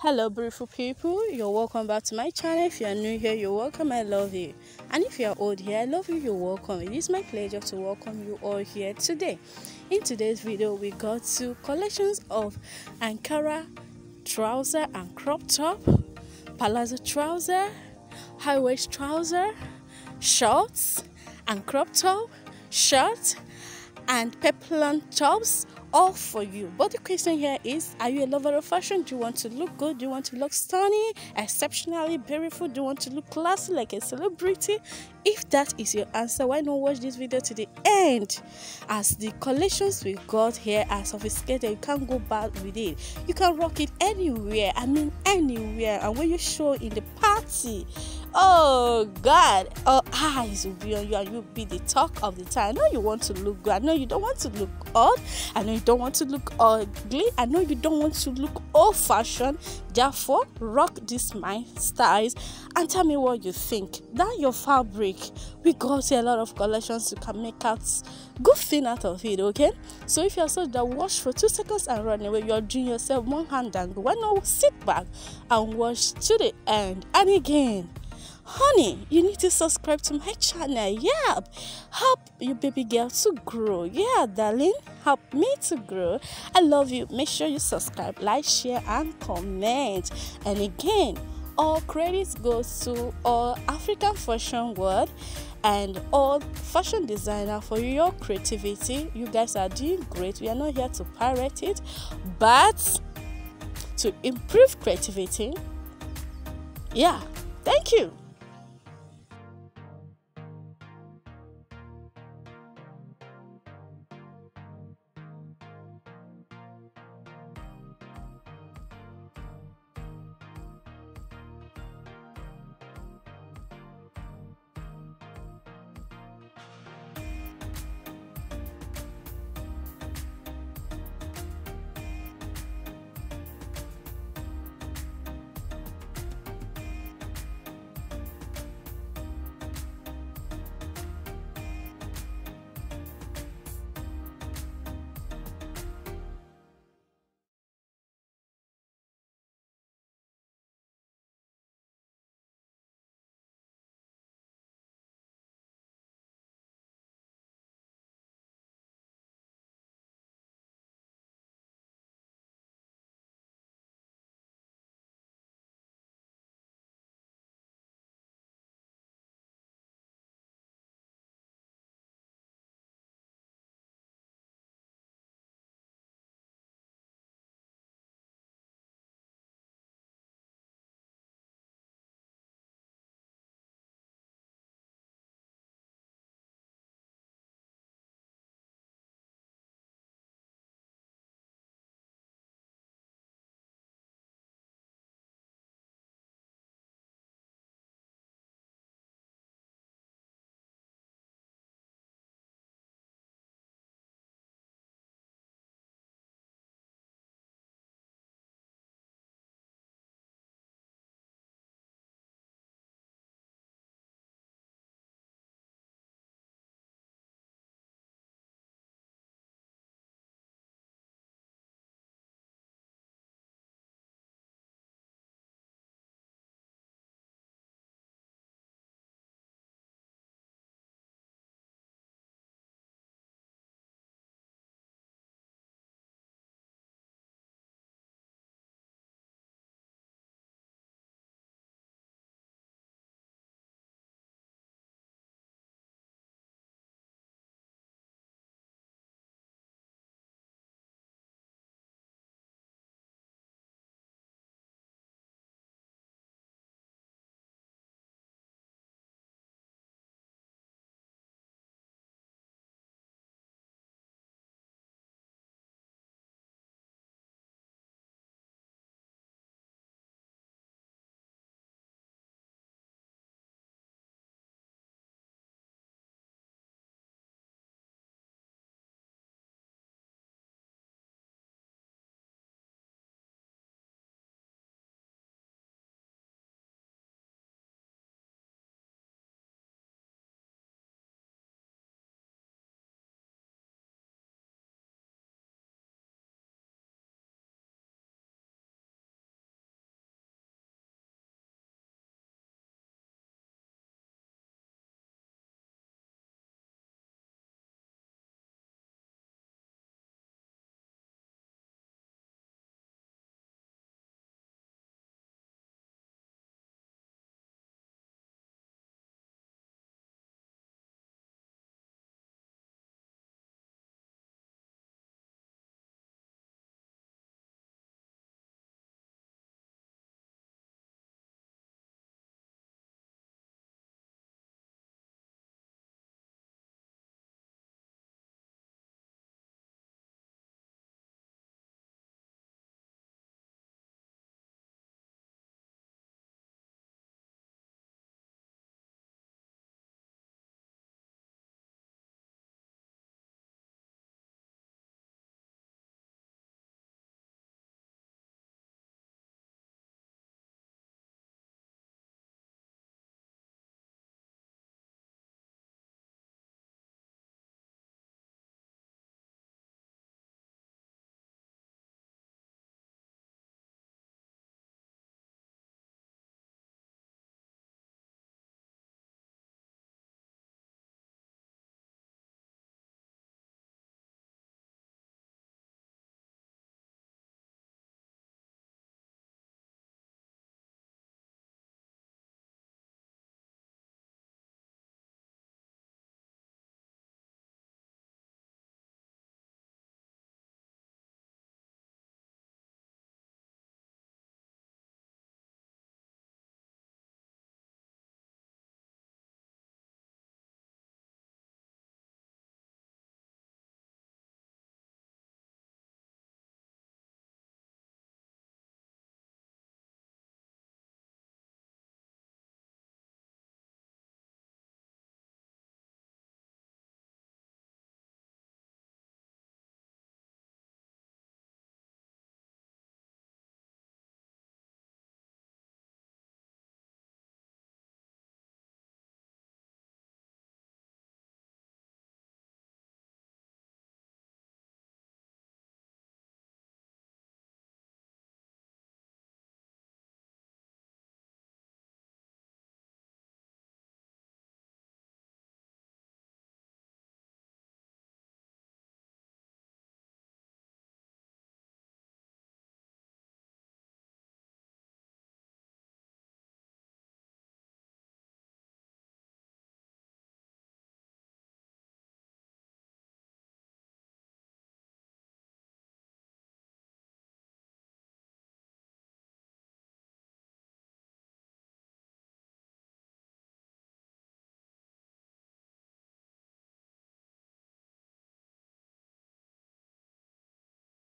Hello beautiful people, you're welcome back to my channel. If you are new here, you're welcome. I love you. And if you are old here, I love you, you're welcome. It is my pleasure to welcome you all here today. In today's video, we got two collections of Ankara trouser and crop top, palazzo trouser, high waist trouser, shorts and crop top, shorts and peplum tops, all for you. But the question here is, are you a lover of fashion? Do you want to look good? Do you want to look stunning, exceptionally beautiful? Do you want to look classy like a celebrity? If that is your answer, why not watch this video to the end, as the collections we got here are sophisticated. You can't go back with it. You can rock it anywhere, I mean anywhere. And when you show in the party, oh God, all eyes will be on you and you'll be the talk of the town. I know you want to look good. I know you don't want to look odd. I know you don't want to look ugly. I know you don't want to look old-fashioned. Therefore, rock this my styles and tell me what you think. That your fabric, we got a lot of collections. You can make out good thing out of it, okay? So if you're so that watch for 2 seconds and run away, you're doing yourself one hand angle. Why not sit back and watch to the end? And again, honey, you need to subscribe to my channel. Yeah, help your baby girl to grow. Yeah, darling, help me to grow. I love you. Make sure you subscribe, like, share and comment. And again, all credits goes to all African fashion world and all fashion designer for your creativity. You guys are doing great. We are not here to pirate it, but to improve creativity. Yeah, thank you.